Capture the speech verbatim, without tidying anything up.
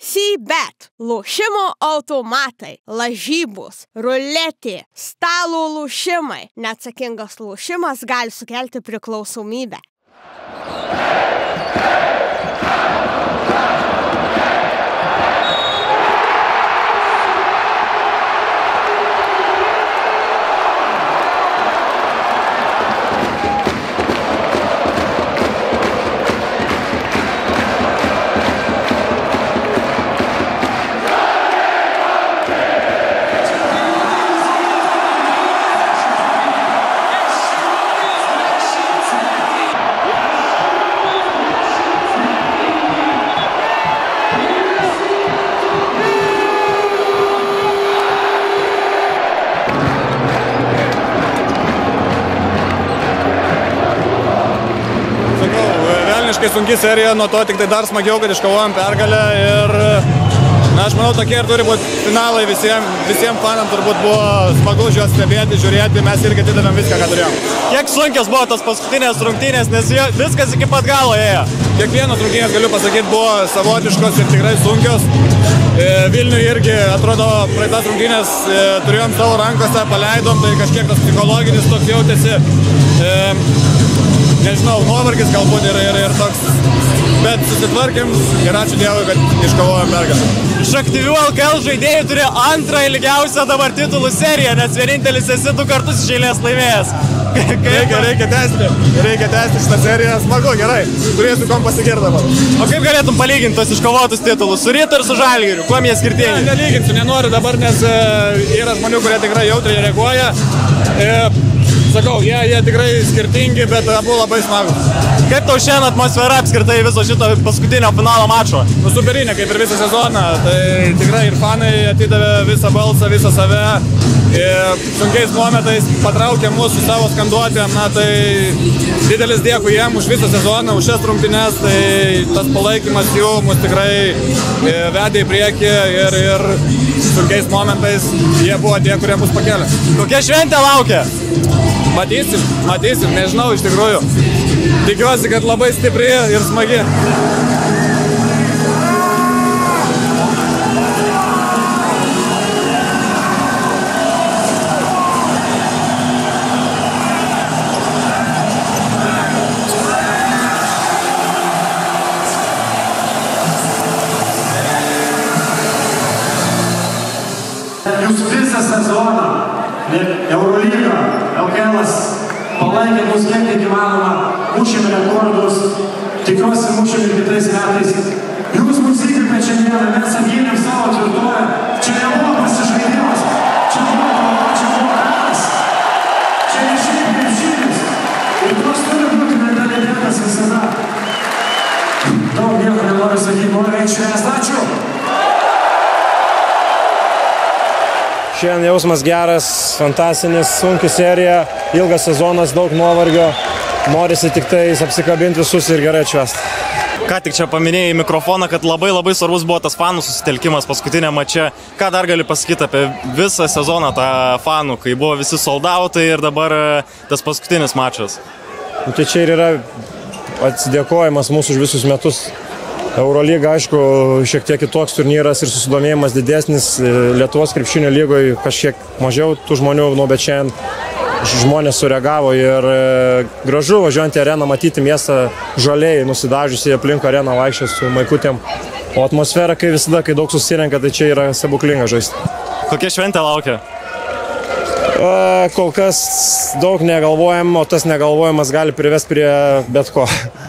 C-Bet – lošimo automatai, lažybos, ruletė, stalo lošimai. Neatsakingas lošimas gali sukelti priklausomybę. Sunki serija, nuo to tik tai dar smagiau, kad iškovojom pergalę ir na, aš manau, tokie ir turi būti finalai visiems, visiems fanams turbūt buvo smagu juos stebėti, žiūrėti, mes irgi atidavėm viską, ką turėjom. Kiek sunkios buvo tos paskutinės rungtynės, nes viskas iki pat galo ėjo? Kiekvienos rungtynės, galiu pasakyti, buvo savotiškos ir tikrai sunkios. Vilniui irgi, atrodo, praeitas rungtynės turėjom savo rankose, paleidom, tai kažkiek tas psichologinis toks jautėsi. Nežinau, nuovargis galbūt ir, ir, ir toks, bet susitvarkėm ir ačiū Dievui, kad iškovojom pergalę. Iš aktyvių L K L žaidėjų turi antrą ilgiausią dabar titulų seriją, nes vienintelis esi du kartus iš eilės laimėjęs. Reikia, reikia tęsti, reikia tęsti šitą seriją, smagu, gerai, turėsiu kom pasigirti dabar. O kaip galėtum palyginti tos iškovotus titulus su Rytu ir su Žalgiriu, kuo jie skirtingi? Ne, nelyginsiu, nenoriu dabar, nes e, yra žmonių, kurie tikrai jautriai reaguoja. E, Sakau, jie, jie tikrai skirtingi, bet abu labai smagus. Kaip tau šiandien atmosfera apskritai viso šito paskutinio finalo mačo? Nu, superinė, kaip ir visą sezoną. Tai tikrai ir fanai atidavė visą balsą, visą save. Ir sunkiais momentais patraukė mūsų savo skanduotėm. Na, tai didelis dėkui jiem už visą sezoną, už šias rungtynes. Tai tas palaikymas jų mus tikrai vedė į priekį ir, ir sunkiais momentais jie buvo tie, kurie mus pakėlė. Kokia šventė laukia? Matysim, matysim, nežinau iš tikrųjų. Tikiuosi, kad labai stipri ir smagi. Jūs visą sezoną, Eurolygą, L K L-as palaikė mus kiek tik įmanoma, mušėm rekordus, tikiuosi mušėm ir kitais metais. Jūs mus įkvėpėte šiandieną, mes apgynėm savo tvirtovę, čia nebuvo pasižaidimas, čia buvo kova, čia buvo karas, čia ne šiaip krepšinis ir toks turi būti mentalitetas visada. Daug nieko nenoriu sakyti, noriu eiti švęst, ačiū! Šiandien jausmas geras, fantastinis, sunki serija, ilgas sezonas, daug nuovargio, norisi tik tai apsikabinti visus ir gerai atšvęsti. Ką tik čia paminėjai į mikrofoną, kad labai labai svarbus buvo tas fanų susitelkimas paskutinė mače. Ką dar gali pasakyti apie visą sezoną tą fanų, kai buvo visi soldautai ir dabar tas paskutinis mačas? Tai čia ir yra atsidėkojimas mūsų už visus metus. Eurolyga, aišku, šiek tiek kitoks turnyras ir susidomėjimas didesnis. Lietuvos krepšinio lygoje kažkiek mažiau tų žmonių, nu, bet šiandien žmonės sureagavo ir gražu važiuojant į areną, matyti miestą žaliai, nusidažiusi aplink areną vaikščioti su maikutėm. O atmosfera, kai visada, kai daug susirenka, tai čia yra stebuklinga žaisti. Kokia šventė laukia? Kol kas daug negalvojam, o tas negalvojimas gali privesti prie bet ko.